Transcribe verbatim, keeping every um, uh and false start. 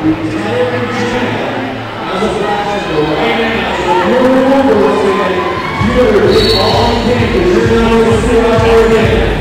retiring champ as of last year, and as the world number one, you're the all campus. You're now going to see out there again.